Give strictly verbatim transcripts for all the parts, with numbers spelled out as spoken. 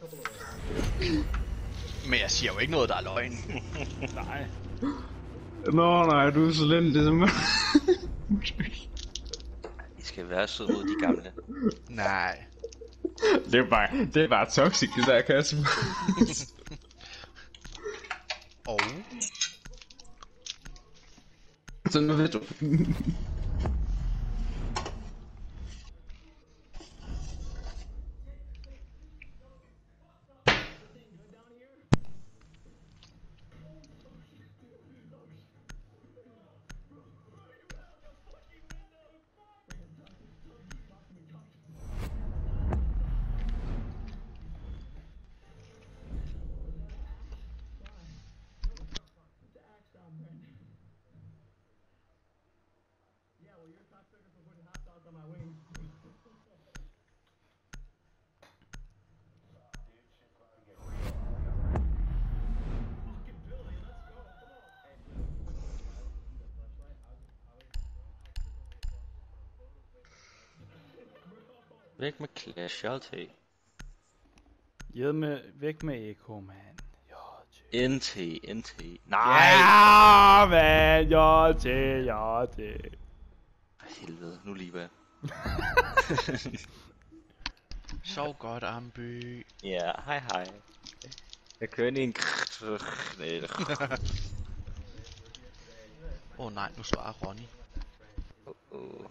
Men jeg siger jo ikke noget, der er løgn. Nej. Nå nej, du er så lent, det er I skal være søde mod de gamle. Nej. Det er bare, det er bare toxic, det der, Kasper. Og... Så nu ved du. Væk med Clash Shelty. Hjem med, væk med Eko, man. N T, N T. Nej! Ja, man. Ja, til, ja, til. Helvede, nu lige hvad. Sov godt, Amby. Ja, hej hej. Jeg kører ind i en... Åh oh, nej, nu svarer Ronny. Oh, oh.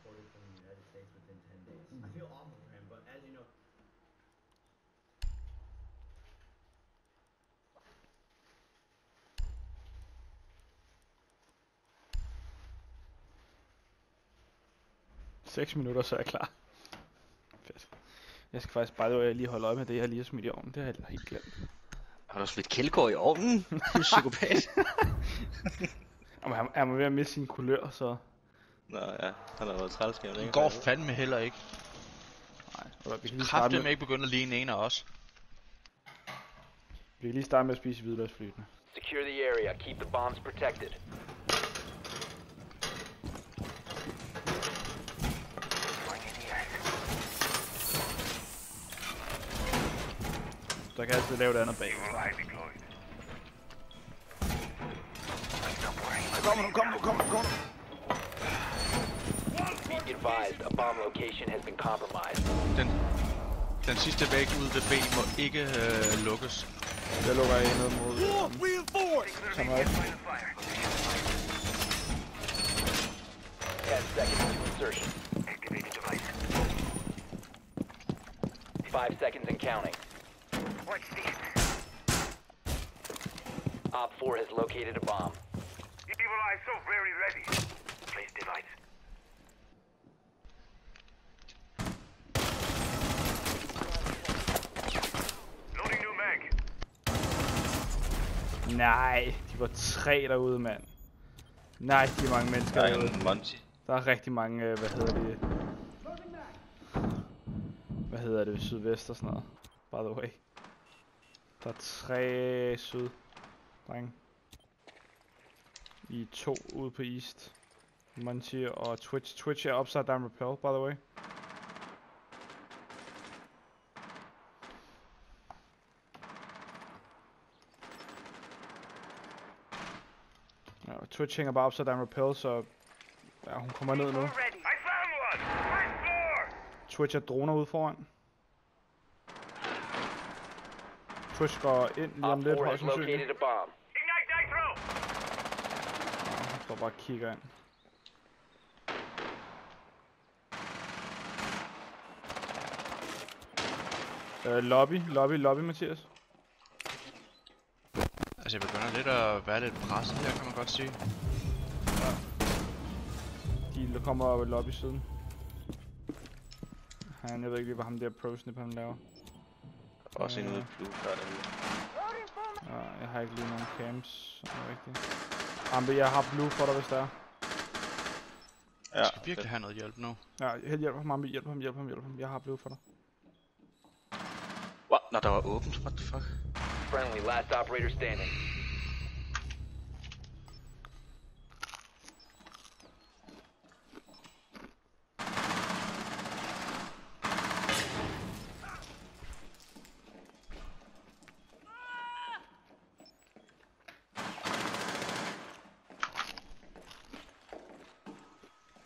seks minutter, så er jeg klar. Fedt. Jeg skal faktisk bare lige holde øje med det, jeg lige har smidt i ovnen. Det har jeg helt glemt. Har du smidt kældegård i ovnen? Du er psykopat. Jamen, han, han må ved at miste sin kulør, så... Nå ja, han har været trælskab. Det går fandme heller ikke. Nej, eller, vi kan lige starte Kræften med... med ikke begynde at ligne en af os. Vi kan lige starte med at spise hvidløgsflytende. Secure the area. Keep the bombs protected. Så kan jeg altid lave det andet bag. Kom nu, kom nu, kom nu, kom nu. Be advised, a bomb location has been compromised. Den, den sidste væg ud ved B må ikke øh, lukkes. Jeg lukker en ned mod... Som er Ten seconds to insertion. Five seconds and counting. Op four has located a bomb. Evil Eye so very ready. Place device. Loading new mag. Nej, de var tre derude, mand. Nej, de er mange mennesker Der er derude. en Monty. Der er rigtig mange, øh, hvad hedder det... Hvad hedder det, sydvest og sådan noget. By the way. Der er tre syd, drenge. I to ude på east. Monty og Twitch. Twitch er upside down rappel, by the way. Ja, Twitch hænger bare upside down rappel, så... Ja, hun kommer ned nu. Twitch er droner ude foran. Twitch går ind lige om lidt, højst sandsynligt. Ja, han står bare og kigger ind. Øh, lobby, lobby, lobby, Mathias. Altså jeg begynder lidt at være lidt presset her, kan man godt sige. Ja. De kommer op i lobby-siden. Han, jeg ved ikke lige, hvad ham der pro-snip han laver. Også en ude i blue, der er derude. Ja, jeg har ikke lige nogen camps, sådan rigtigt. Ambe, jeg har blue for dig, hvis der er. Ja, jeg skal virkelig have noget hjælp nu. Ja, helt hjælp ham, Ambe, hjælp ham, hjælp ham, hjælp ham. Jeg har blue for dig. What? Nå, der var åbent, what the fuck? Friendly, last operator standing.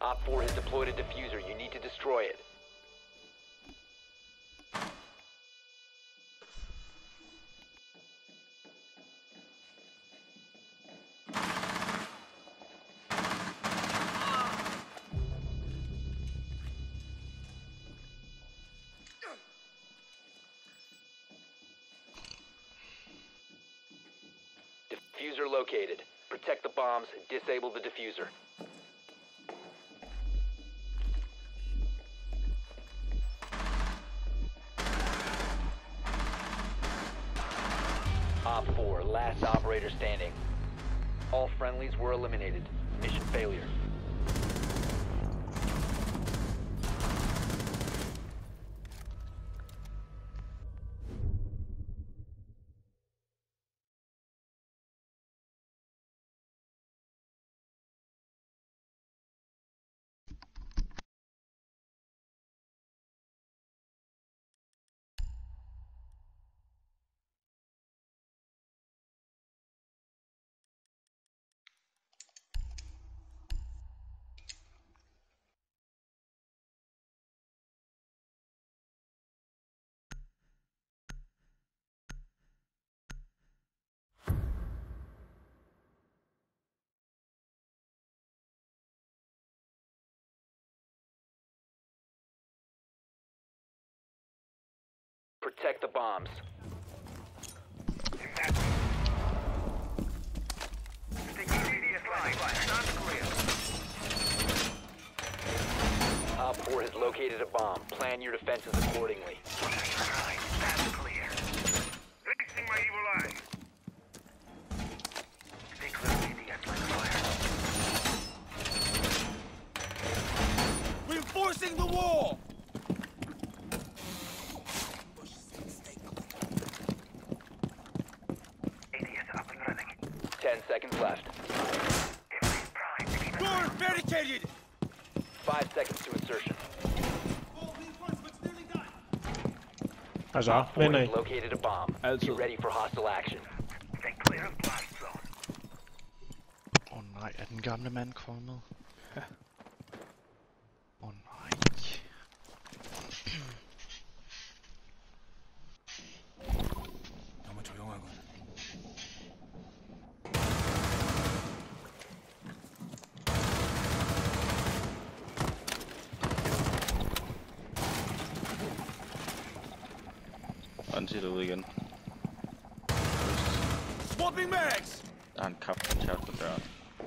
Op four has deployed a diffuser. You need to destroy it. Diffuser located. Protect the bombs, disable the diffuser. Op four, last operator standing. All friendlies were eliminated. Mission failure. Protect the bombs. Op four has located a bomb. Plan your defenses accordingly. That's clear. Fixing my evil eye. Stay clear of the S-line fire. Reinforcing the wall! Ten seconds left. Door barricaded! Five seconds to insertion. Hvad så? Four Vender I? has located a bomb. Altid. Be ready for hostile action. Stay clear of blast zone. Åh oh, nej, er den gamle mand kommet? Ja. Åh oh, nej. 너무 조용하군. Anti derude igen. Swapping mags! Der er en kapkoncert på døren.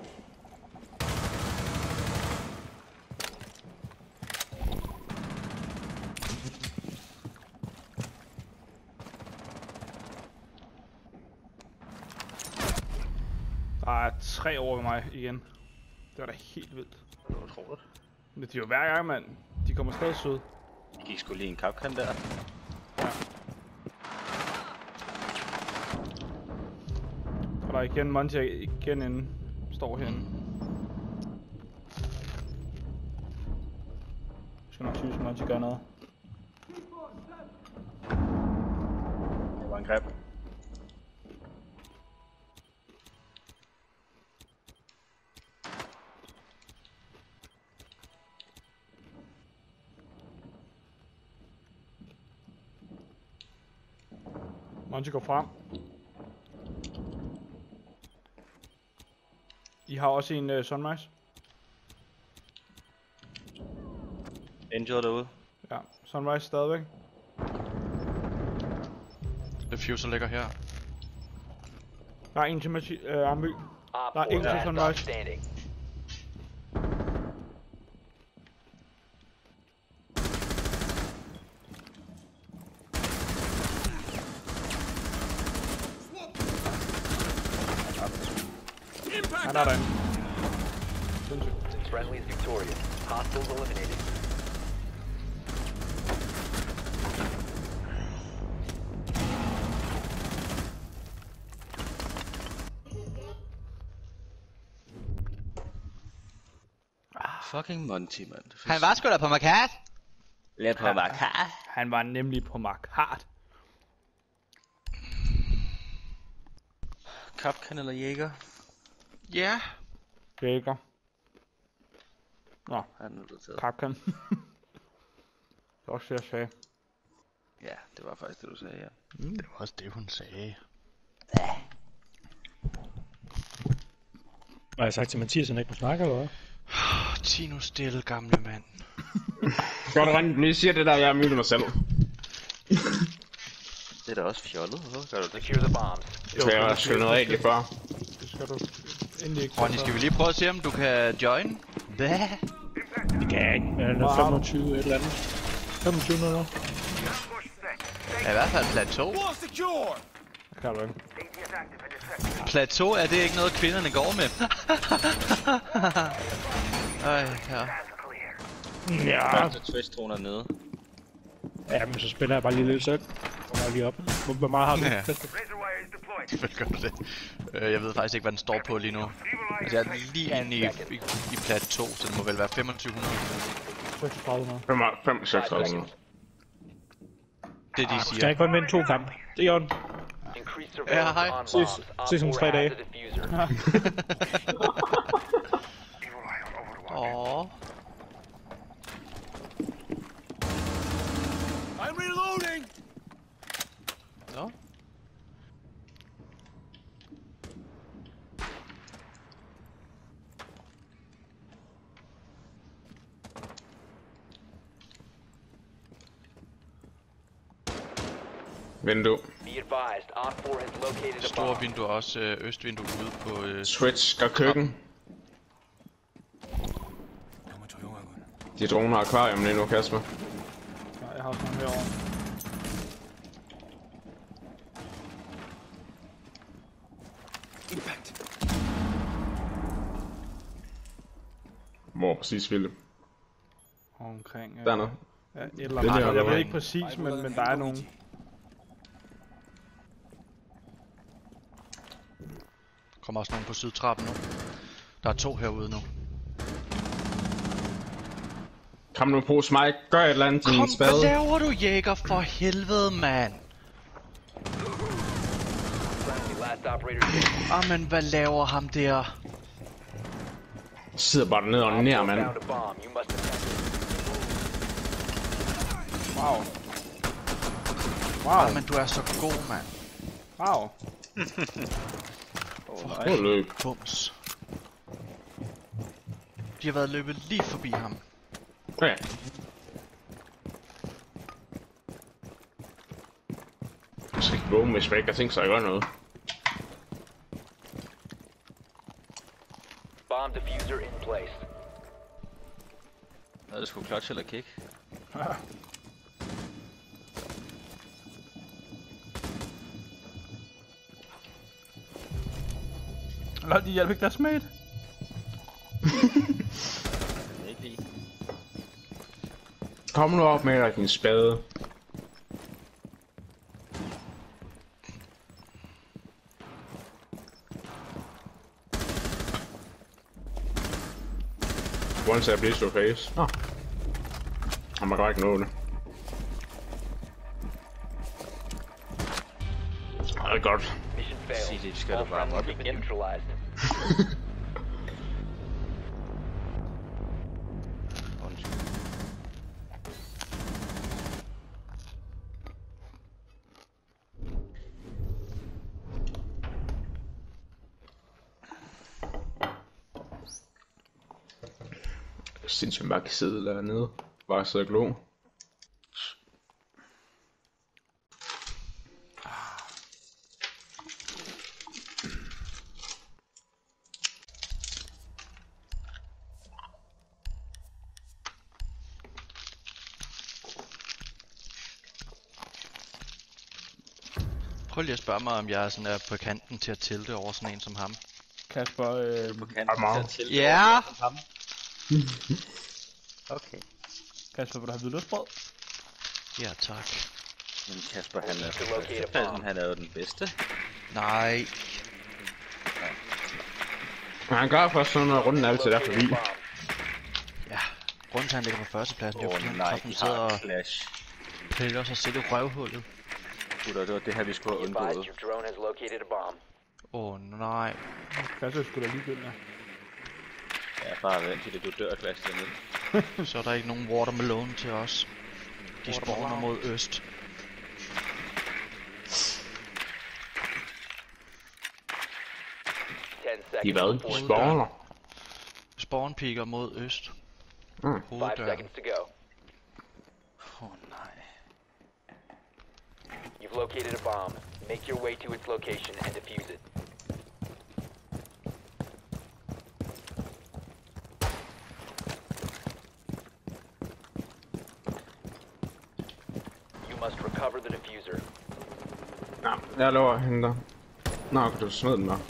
Der er tre over ved mig igen. Det var da helt vildt. Det var utroligt. Men det er jo hver gang, mand. De kommer stadig søde. Jeg gik sgu lige en kapkan der. Og der er igen Monty igen inde. Står herinde. Jeg skal nok synes, at Monty gør noget. Det var en greb. Monty går frem. I har også en uh, Sunrise. Injured derude. Ja, Sunrise stadigvæk. Diffuser ligger her. Der er en til Monty, uh, Army. Op Der er four, en til last stop Sunrise. standing. Han er derinde. Sindssygt. Friendly is victorious. Hostiles eliminated. Fucking Monty, mand. Han var sgu da på markat. Lidt på markat. Han var nemlig på markart. Kapkan eller Jæger? Ja. Jæger. Nå, Han er blevet taget. Kapkan. Det er også det, jeg sagde. Ja, det var faktisk det, du sagde, ja. Det var også det, hun sagde. Har jeg sagt til Mathias, at han ikke må snakke, eller hvad? Ti nu stille, gamle mand. Godt rent, lige siger det der, jeg er mygget mig selv. Det er da også fjollet. Hvorfor gør du det? Secure the bombs. Så jeg har skyllet noget af lige før. Det skal du endelig ikke. Ronny, skal vi lige prøve at se, om du kan join? Hvad? Det kan jeg ikke. Er det Wow. femogtyve et eller andet? femogtyve noget? Ja, i hvert fald plateau. Wall secure! Kan du ikke. Plateau, er det ikke noget, kvinderne går med? Ej, ja. Ja. Så twist-droner nede. Ja, men så spiller jeg bare lige lidt selv. Kommer jeg lige op. Hvor hvor meget har du? Ja. Ja. Razor wire is deployed. Hvad gør du det? Øh, Jeg ved faktisk ikke, hvad den står på lige nu. Altså, jeg er lige inde i, i, i plateau, så det må vel være femogtyve hundrede. seksogtredive hundrede. fem seks tusind. Det de Skal siger. jeg ikke kun vinde to kampe? Det er jo Increase Ja, surveillance hej. on Ses- bombs. Op ses om four tre has dage. the diffuser. Evil eye on Overwatch. Åh. I'm reloading! Nå. Vindue. Be advised, Op four has located a Store bomb. vindue, også øh, østvindue ude på... Øh, Switch gør køkken. 너무 조용하군. De droner akvarium lige nu, Kasper. Ja, jeg har også nogle herovre. Impact. Hvor præcis, Philip? Omkring... Øh, Dernede. Ja, et eller Det er andet. Jeg der, ved der ikke præcis, men, men der er nogen. kommer også nogen på sydtrappen nu. Der er to herude nu. Kom nu på, Smike. Gør et eller andet til Kom, din spade. hvad laver du, jæger, for helvede, mand? Friendly, last operator standing. Ah, men hvad laver ham der? Sidder bare dernede og Op nær, four mand. found a bomb. You must defend it. Wow. Wow. Ah, men du er så god, mand. Wow. Prøv at løb. Bums. De har været løbet lige forbi ham. Ja. Jeg skal ikke våge, hvis jeg ikke har tænkt sig at gøre noget. Bomb diffuser in place. Er det sgu clutch eller kick? Lad de hjælpe ikke deres mate. Ikke lige. Kom nu op med dig, din spade. Once I bleed your face. Nå. Han må godt ikke nå det. Det er godt. Mission failed. Sig det, skal All du varme friendlies op have been igen. neutralized. Undskyld. Sindssygt bare kan sidde dernede. Bare sidde og glo. Prøv lige at spørge mig, om jeg sådan er på kanten til at tilte over sådan en som ham. Kasper, øh, På kanten til at til. Ja! Okay. Kasper, vil du have hvidløsbrød? Ja, tak. Men Kasper, han er To locate a Kasper, bomb. han er jo den bedste. Nej. Men han gør først sådan noget runden altid der Locate a forbi. bomb. Ja, grunden til, at han ligger på førstepladsen, det er Åh jo, fordi han nej, sådan de sidder har og et clash. piller sig selv i røvhullet. Gutter, det var det her, vi skulle have Be advised, undgået. your drone has located a bomb. Åh, oh, nej. Kasper skulle da ligegyldigt. Ja, bare vent til det, du dør, Klaas, dernede. Så er der ikke nogen watermelon til os. De spawner mod øst. Ten De seconds hvad? before Spawner? Spawn peaker mod øst. Mm. Five Hoveddøren. seconds to go. Åh oh, nej. You've located a bomb. Make your way to its location and defuse it. You must recover the diffuser. Ja, jeg lover hende der. Nå, kan du smide den der?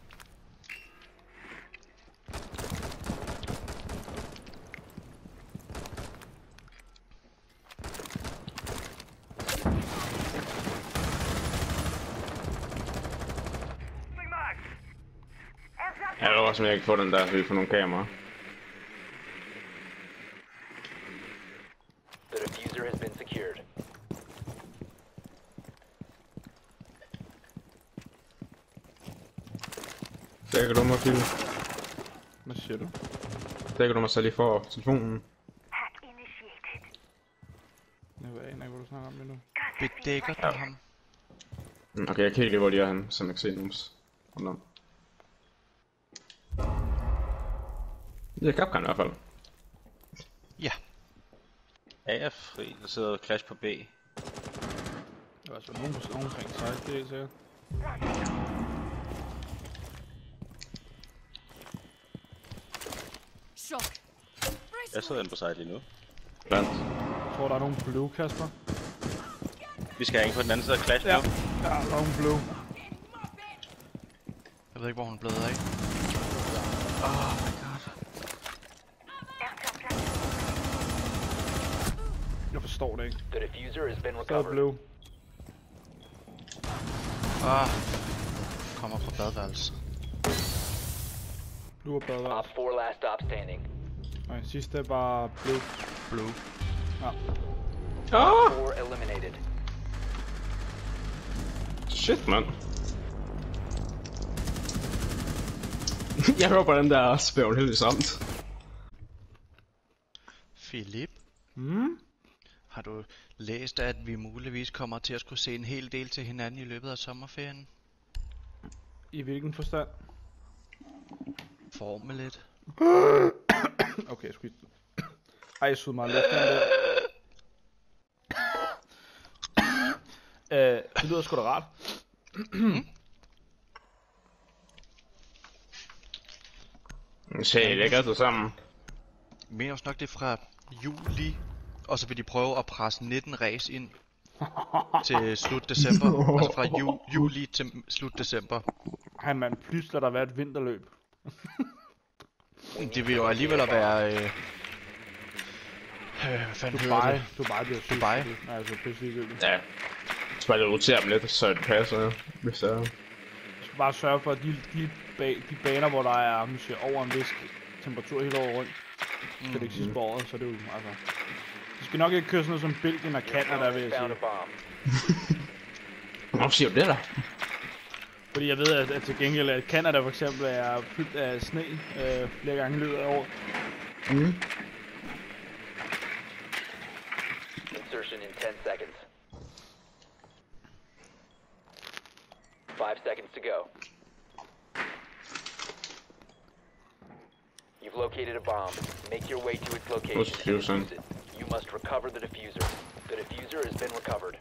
Jeg lover simpelthen ikke få den der, så vi får nogle kameraer. The diffuser has been secured. Dækker du mig, Phil? Hvad siger du? Dækker du mig så lige for telefonen? Jeg ved ikke, hvad du snakker om lige nu. Bedækker du ham? Mm, Okay, jeg kan ikke lide, hvor de er henne, så jeg kan se nogen rundt om. Det er Kapkan i hvert fald. Ja. A er fri, der sidder Clash på B. Der er altså nogen, nogen omkring sig, det er sikkert. Jeg sidder inde på side lige nu. Blandt. Jeg tror, der er nogen blue, Kasper. Vi skal have en på den anden side af Clash Ja. nu. Ja, der er nogen blue. Jeg ved ikke, hvor hun er blevet af. Oh my god. Jeg forstår det ikke. The diffuser has been Der er recovered. blue. Ah. Kommer fra badeværelset. Blue og badeværelse. Op four last stop standing. Nej, sidste er bare blue. Blue. Ja. Ah! Four eliminated. Shit, mand. Jeg hører på den der spævn helt samt. Philip, Mm? har du læst, at vi muligvis kommer til at skulle se en hel del til hinanden i løbet af sommerferien? I hvilken forstand? Formel lidt. Okay, jeg skulle... Ej, jeg sugede meget luft den der. Øh, det lyder sgu da rart. Vi ser det ikke altid sammen. Jeg mener også nok, det er fra juli, og så vil de prøve at presse nitten race ind til slut december. Altså fra ju juli til slut december. Ej, man, pludselig der være et vinterløb. Det vil jo alligevel at være... Øh, øh, hvad fanden hedder Dubai. det? Dubai bliver sygt. Dubai. Nej, altså pisse ligegyldigt. Ja. Så bare rotere dem lidt, så det passer, hvis der er. Jeg skal bare sørge for, at de, de, ba de baner, hvor der er måske over en vis temperatur hele året rundt, mm. så det ikke sidste på året, så det er jo, altså... De skal nok ikke køre sådan noget som Belgien og Canada, vil jeg Found a sige. bomb. Hvorfor siger du det der? Fordi jeg ved, at, at til gengæld, at Canada for eksempel er fyldt af sne øh, flere gange i løbet af året. Mm. Insertion in ten seconds. Five seconds to go. You've located a bomb. Make your way to its location What's and diffusing? defuse it. You must recover the diffuser. The diffuser has been recovered.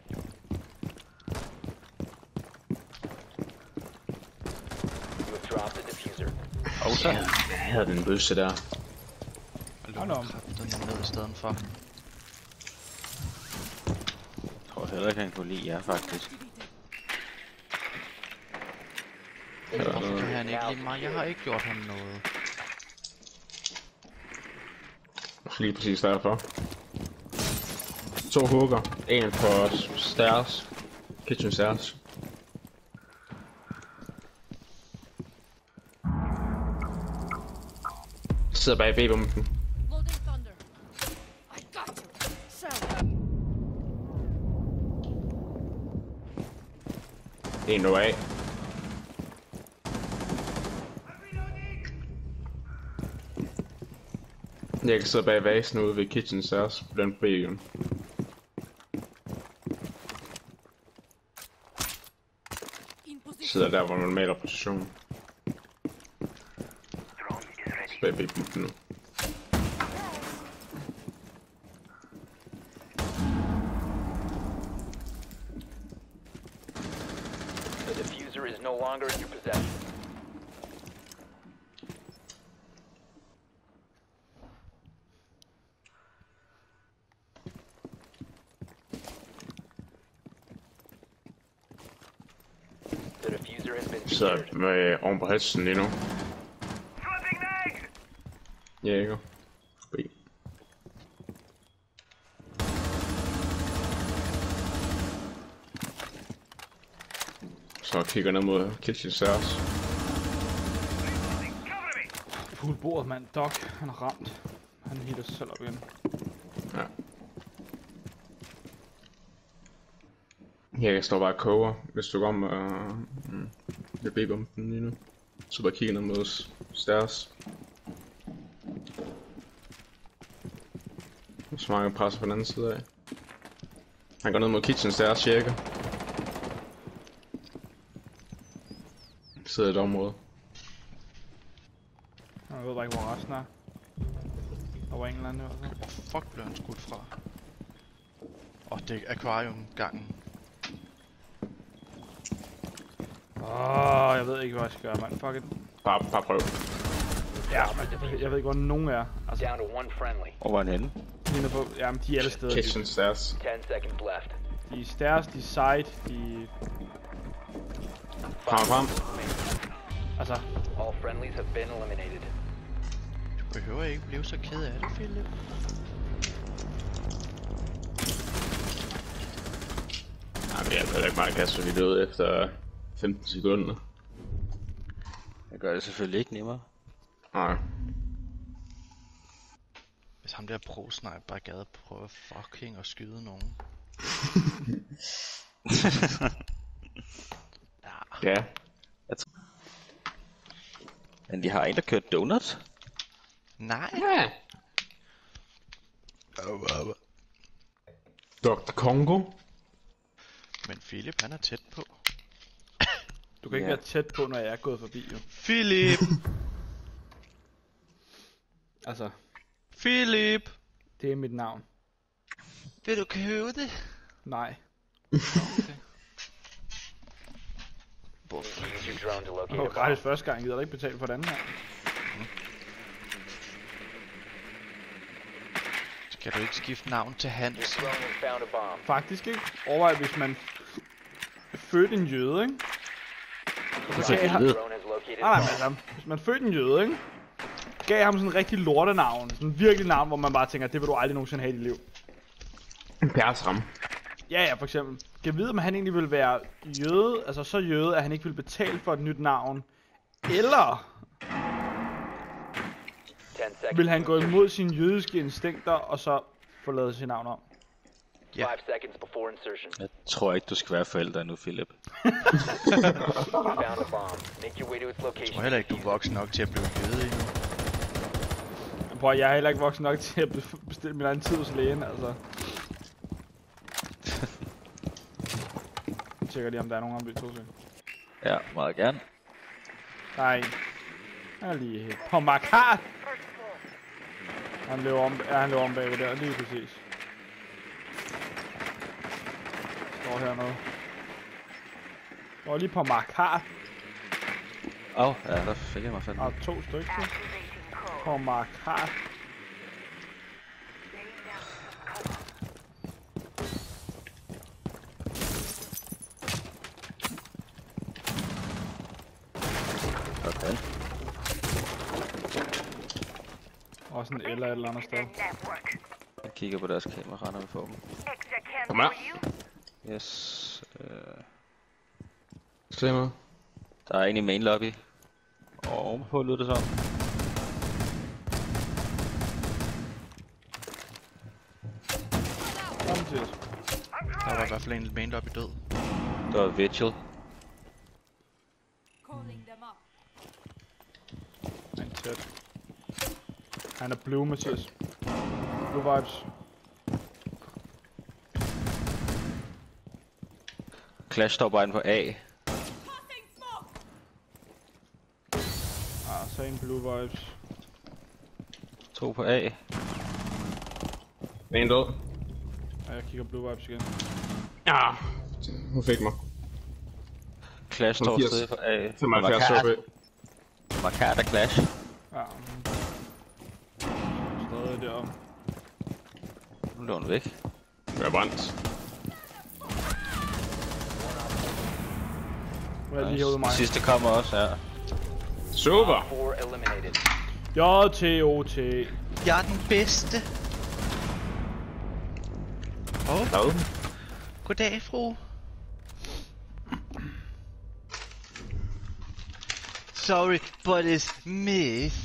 You have dropped the diffuser. Og så havde den bøsse der. Og Hold da om. den ned i stedet for. Jeg tror heller ikke, han kunne lide jer, faktisk. Hvorfor kan han ikke lide mig? Jeg har ikke gjort ham noget. Lige præcis derfor. To hugger. En på stairs. Kitchen stairs. Sidder bag B-bomben. Loading thunder. I got you. Sell. En der af. Jeg kan sidde bag vasen ude ved kitchen stairs på den bækken. In position. Sidder der, hvor man maler position. Så bag bækken nu. The diffuser is no longer in your possession. The diffuser has been Sidder secured. med oven på hesten lige nu. Swapping legs! Jæger. B. Så kigger ned mod kitchen stairs. Cover me! Fuld bordet, mand. Doc, han er ramt. Han hitter sig selv op igen. Ja. Jeg står bare og koger, hvis du kommer og... Mm, jeg beder om den lige nu. Så bare kigger ned mod stairs. Så mange presser på den anden side af. Han går ned mod kitchen stairs, tjekker. Sidder i et område. Jeg ved bare ikke, hvor resten er. Der var en eller anden i hvert fald. Hvor fuck blev han skudt fra? Åh, oh, det er akvariumgangen. Åh, oh, jeg ved ikke, hvad jeg skal gøre, mand. Fuck it. Bare, bare prøv. Ja, men jeg ved ikke, hvor nogen er. Altså, Down to one friendly. Hvor var han henne? lige på, jamen, de er alle steder. Kitchen stairs. Ten seconds left. De er stairs, de er side, de... Frem, frem. Altså, All friendlies have been eliminated. Du behøver ikke blive så ked af det, Philip. Jamen, jeg ved ikke meget kasse, fordi det er ud efter femten sekunder. Jeg gør det selvfølgelig ikke nemmere. Nej. Hvis ham der pro-sniper bare gad prøve fucking at skyde nogen. Ja. Men de har en, der kørt donut. Nej. Ja. doktor Kongo. Men Philip, han er tæt på. du kan ikke Ja. være tæt på, når jeg er gået forbi, jo. Philip! Altså, Philip! det er mit navn. Vil du købe det? Nej. Okay. Use your drone to locate Det a var bomb. gratis første gang, jeg gider da ikke betale for den anden her. Skal du ikke skifte navn til Your Hans? drone has found a bomb. Faktisk ikke. Overvej, hvis man fødte en jøde, ikke? Og så gav ham... Your drone has located Nej, a nej, men altså, hvis man fødte en jøde, ikke? Gav ham sådan en rigtig lortenavn. Sådan en virkelig navn, hvor man bare tænker, det vil du aldrig nogensinde have i dit liv. Deres ram. Ja, ja, for eksempel. Skal jeg vide, om han egentlig vil være jøde, altså så jøde, at han ikke vil betale for et nyt navn? Eller ten seconds. vil han gå imod sine jødiske instinkter, og så forlade sit navn om? Ja. Five seconds before insertion. Jeg tror ikke, du skal være forældre nu, Philip. You found a bomb. Make your way to its Jeg location. tror heller ikke, du er voksen nok til at blive jøde endnu. Prøv, jeg er heller ikke voksen nok til at be- bestille min egen tid hos lægen, altså. Jeg tjekker lige, om der er nogen om vi to til. Ja, meget gerne. Der er en. Han er lige helt på markart. Han løber om, ja, han løber om bagved der, lige præcis. Står hernede. Står lige på markart. Åh, oh, ja, der fik jeg mig fandme. Og to stykker. På markart. Okay. Også en eller et eller andet sted. Jeg kigger på deres kamera, når vi får dem. Kom her. Yes. Øh, Se med. der er en i main lobby. Og ovenpå lyder det så. Kom til os. Der var i hvert fald en main lobby død. Der var Vigil. Calling them up. En tæt. Han er blue, Mathias. Blue vibes. Clash står bare inde på A. Ah, same blue vibes. To på A. En død. Ja, jeg kigger blue vibes igen. Ja, hun fik mig. Clash står firs. stadig på A. femoghalvfjerds H P. Markert af Clash. Ja. Stadig derom. Nu er hun væk. Jeg er brændt. Nu er jeg lige herude mig. Sidste kommer også, ja. Super! Four eliminated. J T O T. Jeg er den bedste. Åh, oh. Hvad? Goddag, fru. Sorry, but it's miss.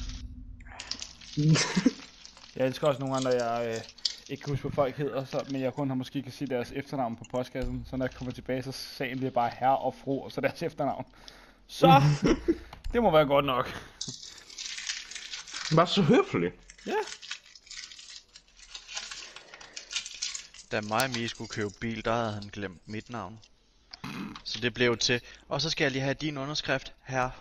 Jeg elsker også nogle gange, når jeg øh, ikke kan huske, hvad folk hedder, så, men jeg kun har måske kan sige deres efternavn på postkassen. Så når jeg kommer tilbage, så sagen bliver bare herre og fru, og så deres efternavn. Så, det må være godt nok. Bare så høflig. Ja. Da mig og Mie skulle købe bil, der havde han glemt mit navn. Så det blev til, og så skal jeg lige have din underskrift her.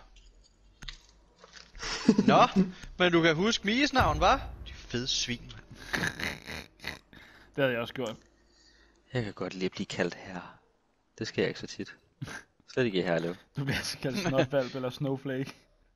Nå, men du kan huske Mies navn, hva'? De fede svin, mand. Det havde jeg også gjort. Jeg kan godt lide at blive kaldt herre. Det sker ikke så tit. Slet ikke i Herlev. Du bliver altså kaldt snotvalp eller snowflake.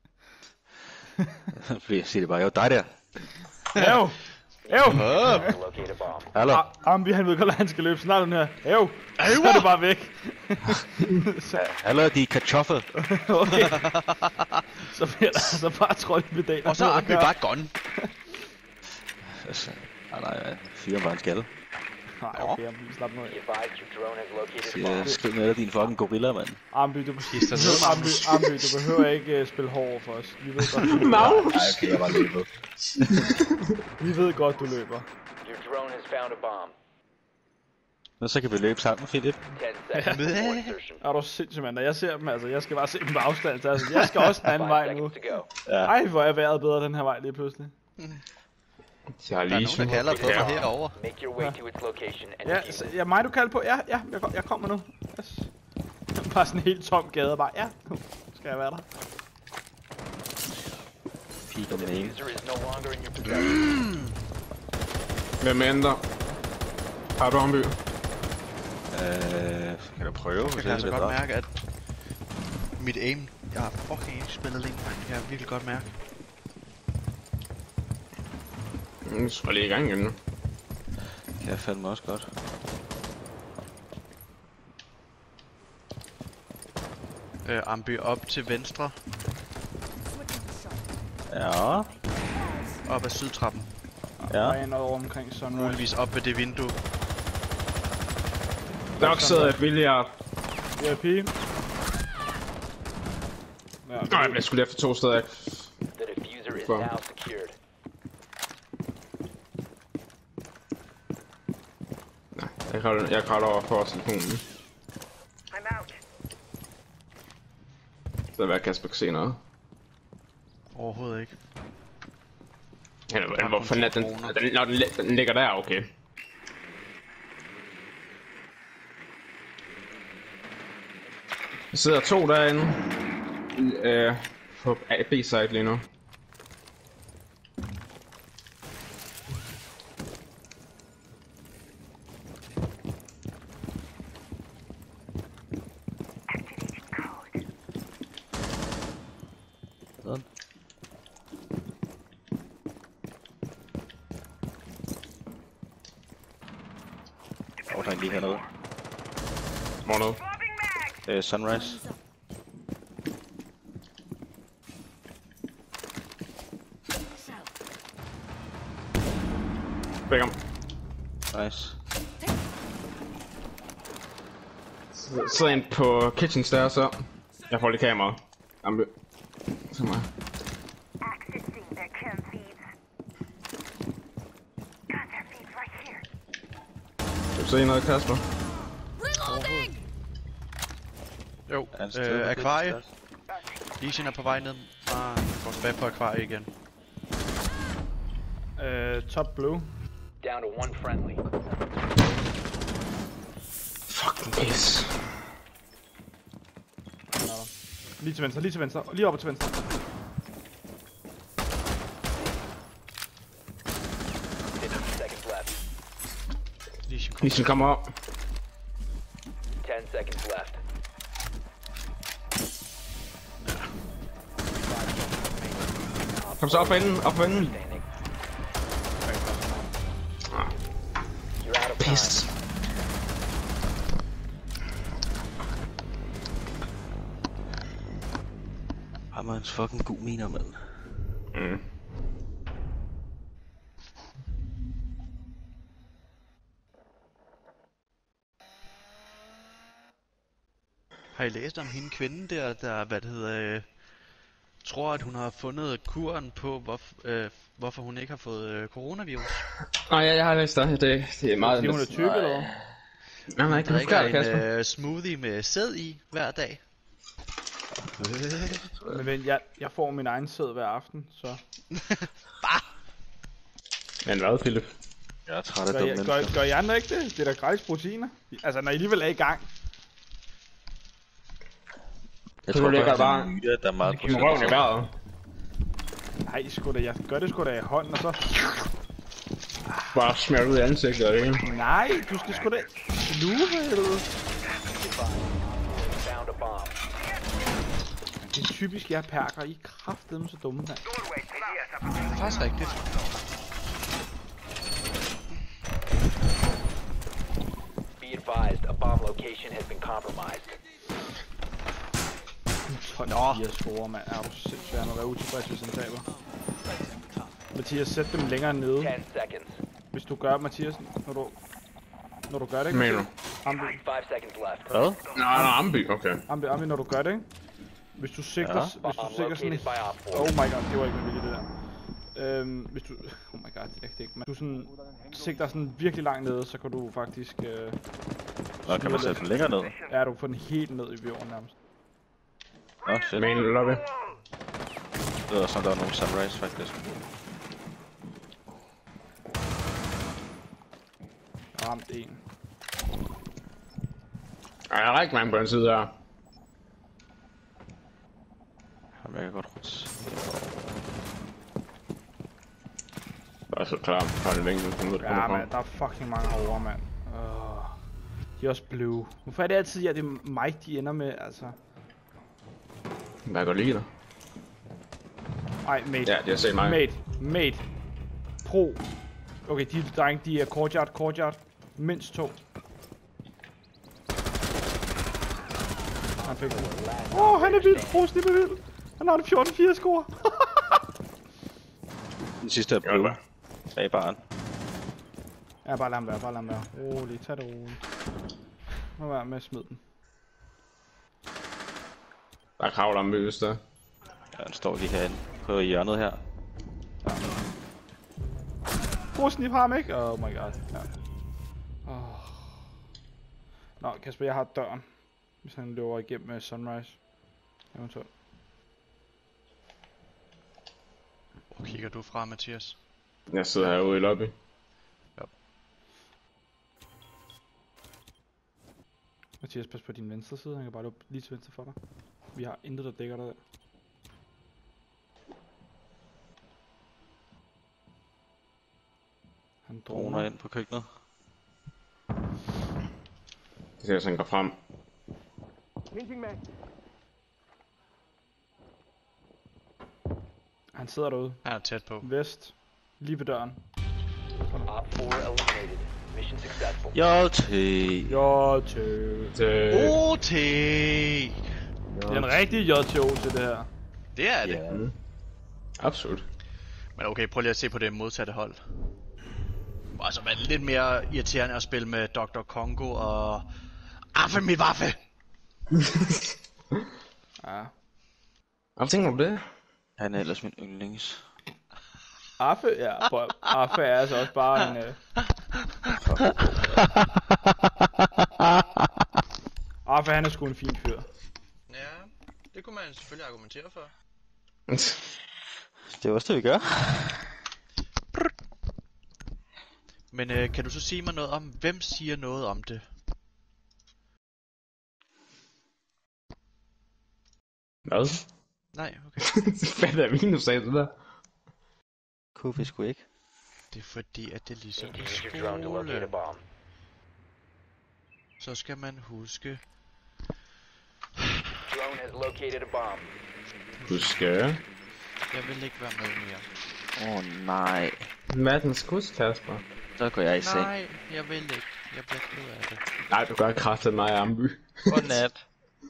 Fordi jeg siger det bare, jo dig der. Ev! Ev! Locate a bomb. Hallo? Ambi han ved godt, at han skal løbe snart den her. Ev! Så er det bare væk. Hallo, de kartoffel. Okay. Så bliver der altså bare trådt i pedalen. Og så er vi bare gone. Altså, nej, nej, fyre bare en skalle. Nej, okay, Ambi, slap nu af. Be advised your drone has located a Siger, bomb. skriv med dig din fucking gorilla, mand. Ambi, du, Gister ned, Ambi, Ambi, du behøver ikke uh, spille hård over for os. Vi ved godt, du Nej, okay, jeg var løbet. Vi ved godt, du løber. Your drone has found a bomb. Men så kan vi løbe sammen, Philip. Ten seconds before insertion. Er du sindssygt, mand? Når jeg ser dem, altså, jeg skal bare se dem på afstand. Så altså, jeg skal også den anden Five vej nu. seconds to go. Ja. Ej, hvor er vejret bedre den her vej lige pludselig. Jeg har Der er lige nogen, der kalder på mig herovre. Make your way to its location and Ja, defuse så, it. ja, mig du kalder på. Ja, ja, jeg, jeg kommer nu. Yes. Bare sådan en helt tom gade, bare, ja, nu skal jeg være der. Piker med en. User is no longer in your possession. Hvem ændrer? Har du omby? Øh, kan du prøve? Jeg hvis kan altså det er godt bedre? mærke, at mit aim, jeg har fucking ikke spillet længe, man. Jeg kan virkelig godt mærke. Nu skal jeg lige i gang igen nu. Kan jeg fandme også godt. Øh, ambi op til venstre, Ja, op ad sydtrappen. ja. Der er noget over omkring Sunrise. Muligvis op ved det vindue. Nok sidder et billiard. V I P. Ja, Nej, jeg bliver sgu efter to steder. The diffuser is Fuck. now secured. Nej, jeg kravler, jeg kravler over for telefonen. I'm out. Så hvad Kasper kan se noget. Overhovedet ikke. Eller, eller hvor fanden er den, den, når den, lig- den ligger der, okay. Der sidder to derinde. Øh, på A B-side lige nu. Sådan. Åh, oh, der er lige hernede. Hvor nu? Swapping mags. Øh, Sunrise. Væk om. Nice. Så sidder en på kitchen stairs så. Jeg får lige kameraet. Ambe. Så meget. Accessing their chem feeds. Got their feeds right here. Kan du se noget, Kasper? Reloading! Jo, Er han stadig øh, på akvarie. kitchen Legion er på vej ned. Ah, går tilbage på akvarie igen. Øh, top blue. Down to one friendly. Fucking pis. Lige til venstre, lige til venstre, lige op til venstre. fifteen seconds left. Lesion kommer op. ten seconds left. Kom så op for enden, op for enden. Standing. You're out of Pis. time. Har man en fucking god miner, mand. Mm. Har I læst om hende kvinden der, der hvad det hedder, øh, tror at hun har fundet kuren på, hvor, øh, hvorfor hun ikke har fået øh, coronavirus? Nej, ja, jeg har læst det. Det, det er meget... Fordi hun er tyk, eller hvad? Nej, nej, Der kan du drikker forklare det, Kasper? en øh, smoothie med sæd i hver dag. Men vent, jeg, jeg får min egen sæd hver aften, så... Men hvad, Philip? Jeg er træt af Gør, dumme jeg, mennesker. gør, gør I andre ikke det? Det er da gratis proteiner. Altså, når I alligevel er i gang. Jeg Så tror du lægger faktisk, det er bare- en myte, at der er meget Giv mig røven i vejret. Nej, sgu da, jeg gør det sgu da i hånden, og så... Bare smært ud i ansigtet, og det hele. Nej, du skal sgu da... Sluge, helvede. Found a bomb. Det er typisk, jeg er perker. I er kraftedeme så dumme, mand. Det er faktisk rigtigt. Be advised, a bomb location has been compromised. Nå. Mathias scorer, mand. Er du sindssygt, han må være utilfreds, hvis han taber. Mathias, sæt dem længere nede. ten seconds. Hvis du gør, Mathias, når du... Når du gør det, ikke? Mener du? Ambi, five seconds left. Hvad? Nej, nej, Ambi, okay. Ambi, Ambi, når du gør det, ikke? Hvis du sigter, Ja. hvis du Bomb sigter sådan... located by op four. Oh my god, det var ikke med vilje, det der. Øhm, hvis du... Oh my god, det er ikke det, man. Du sådan... Sigter sådan virkelig langt nede, så kan du faktisk... Øh, Nå, kan man sætte den længere ned? ja, du får den helt ned i jorden nærmest. Nå, shit. Main lobby. Det lyder som, der var nogle sunrise, faktisk. Jeg har ramt en. Ej, jeg har ikke mange på den side her. Jamen, jeg kan godt rundt. Bare så klar, har det længe, du ved, Ja, mand, der er fucking mange herovre, mand. Uh, de er også blue. Hvorfor er det altid, ja, det er mig, de ender med, altså? Hvad jeg godt lide dig. Ej, mate. Ja, det har set mig. Mate, mate. Pro. Okay, de drenge, de er courtyard, courtyard. Mindst to. Han fik den. Åh, oh, han er vild. Pro, snippe vild. Han har en fjorten fire score. Den sidste er blue. Bag baren. Ja, bare lad ham være, bare lad ham være. Rolig, tag det roligt. Må være med at smide den. Der kravler om mødes der. Ja, den står lige herinde på hjørnet her. Pro, snip ham, ikke? Oh my god. Ja. Oh. Nå, Kasper, jeg har døren. Hvis han løber igennem med sunrise. Eventuelt. Hvor kigger du fra, Mathias? Jeg sidder herude i lobby. Mathias, pas på din venstre side. Han kan bare løbe lige til venstre for dig. Vi har intet, der dækker dig der. Han Droner droner. ind på køkkenet. Det ser sådan går frem. Han sidder derude. Han er tæt på. Vest. Lige ved døren. Op four eliminated. Mission successful. Jo, T. Jo, til. Det... O T! Det er en rigtig J T O til det her. Det er det. Ja. Mm. Absolut. Men okay, prøv lige at se på det modsatte hold. Altså, hvad er det lidt mere irriterende at spille med doktor Kongo og... Affe mit waffe! Ja. Hvad tænker du på det? Han er ellers min yndlings. Affe, ja. Prøv. Affe er altså også bare en... Øh... Affe, han er sgu en fin fyr. Ja, det kunne man selvfølgelig argumentere for. Det er også det, vi gør. Men øh, kan du så sige mig noget om, hvem siger noget om det? Hvad? Nej, okay. Hvad er det, minus sagde det der? Kunne vi sgu ikke. Det er fordi, at det er ligesom Need to en use your drone to locate a skole. bomb. Så skal man huske... Drone has located a bomb. Du skal... Jeg vil ikke være med mere. Åh oh, nej. Maddens kus, Kasper. Så går jeg i seng. Nej, jeg vil ikke. Jeg bliver ked af det. Nej, du gør kraftigt mig i Amby. Godnat.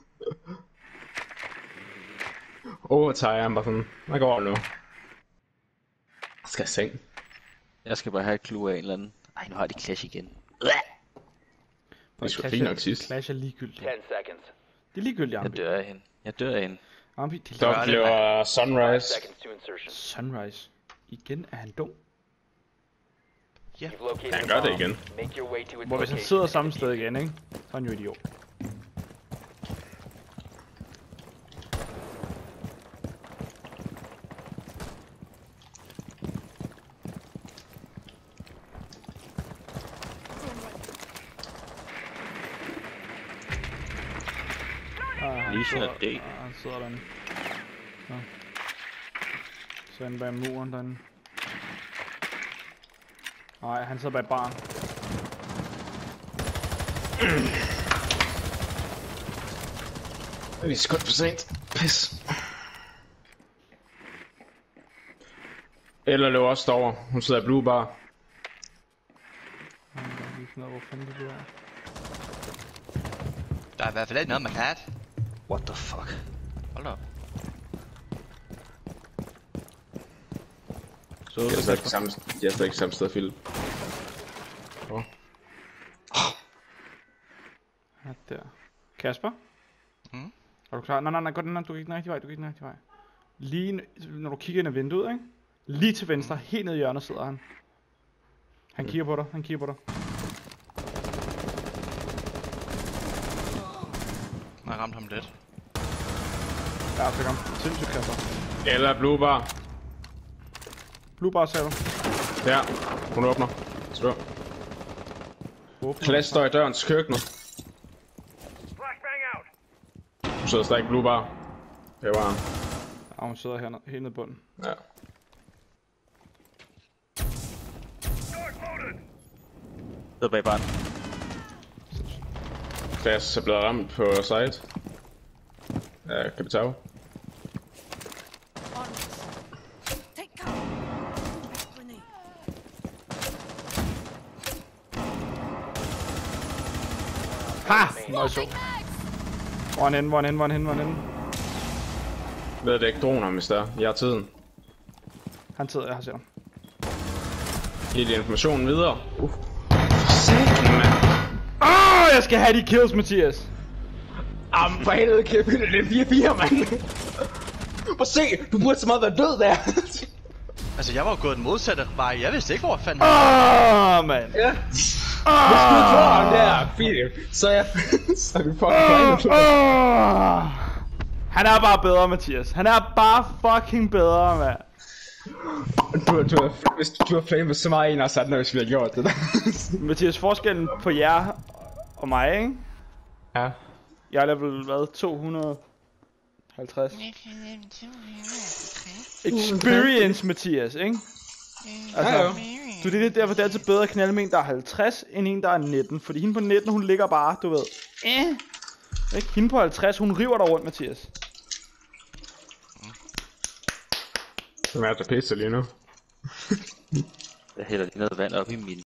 Overtager jeg bare sådan. Hvad går nu? Jeg skal i seng. Jeg skal bare have et clue af en eller anden. Ej, nu har de clash igen. Det er sgu fint nok sidst. Clash er ligegyldigt. Ten seconds. Det er ligegyldigt, Jeg Ambi. dør af hende. Jeg dør af hende. Ambi, det er Så ligegyldigt. bliver Sunrise. Seconds to insertion. Sunrise. Igen er han dum. You've located Han a gør det bomb. igen. Make your way to its Hvor hvis han location. sidder samme sted igen, ikke? Så er han jo idiot. Ah, han Legion er sidder- død. ah, han sidder derinde. Så. Så inde bag muren derinde. Nej, han sidder bag baren. Det er sgu for sent. Pis. Eller løber også derover. Hun sidder i blue bar. Jeg kan lige finde ud af, hvor fanden det bliver. Der er i hvert fald ikke noget med kat. What the fuck? Hold da op. Så jeg er stadig ikke samme, jeg er stadig ikke samme sted, Philip. Oh. Ja, der. Kasper? Mm? Er du klar? Nej, nej, nej, gå den, nej, du gik den rigtige vej, du gik den rigtige vej. Lige, n- når du kigger ind ad vinduet, ikke? Lige til venstre, helt nede i hjørnet sidder han. Han kigger på dig, han kigger på dig. Jeg har ramt ham lidt. Ja, fik ham. Sindssygt, Kasper. Eller blue bar. Blue bar, sagde du. Ja, hun åbner. Så. Åbner. Klasse står i dørens køkken. Flashbang out. Hun sidder stadig i blue bar. Det var han. Ja, hun sidder hernede, helt nede i bunden. Ja. Door's loaded. Sidder bag barn. Klasse er blevet ramt på side. Ja, kapital. On. Take cover. Grenade. Ha! Nå, så. Hvor er han henne, hvor er han henne, hvor er han henne, hvor er han henne? Ved det ikke droner, hvis der. Jeg har tiden. Han sidder, jeg har set ham. Giv din information videre. Uh. Satan, mand. Åh, oh, jeg skal have de kills, Mathias! Am, for helvede, kan jeg bytte den fire fire, mand. Prøv se, du burde så meget være død der. Altså, jeg var jo gået den modsatte vej. Jeg vidste ikke, hvor fanden Åh, han oh, mand! Ja. Hvis du tror ham der, Philip, så er jeg... så er vi fucking Åh, fine. åh. Han er bare bedre, Mathias. Han er bare fucking bedre, mand. Du, du, hvis du har flamet så meget en og sat, når hvis vi har gjort det der. Mathias, forskellen på jer og mig, ikke? Ja. Jeg er level, hvad, to hundrede og halvtreds. Experience, Mathias, ikke? Altså, Ja, jo. du, det er derfor, det er altid bedre at knalde med en, der er halvtreds, end en, der er nitten. Fordi hende på nitten, hun ligger bare, du ved. Eh. Ikke? Hende på halvtreds, hun river dig rundt, Mathias. Du er til pisse lige nu. Jeg hælder lige noget vand op i min